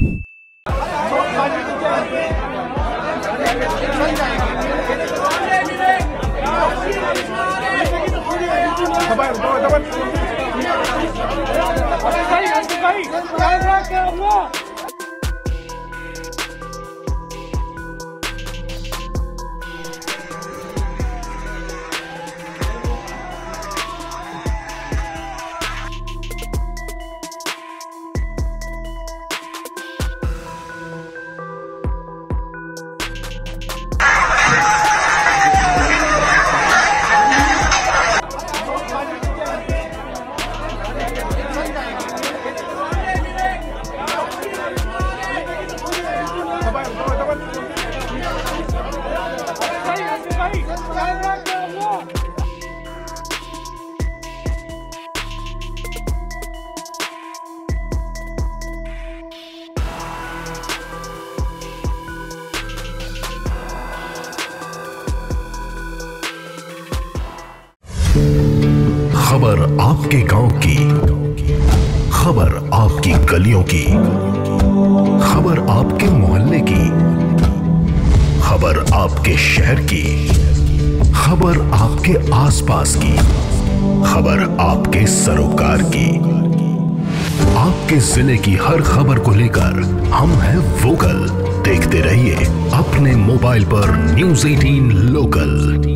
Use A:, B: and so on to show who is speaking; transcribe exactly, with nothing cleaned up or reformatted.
A: खबर आपके गांव की, खबर आपकी गलियों की, खबर आपके मोहल्ले की, खबर आपके शहर की, खबर आपके आसपास की, खबर आपके सरोकार की। आपके जिले की हर खबर को लेकर हम हैं वोकल। देखते रहिए अपने मोबाइल पर न्यूज़ अठारह लोकल।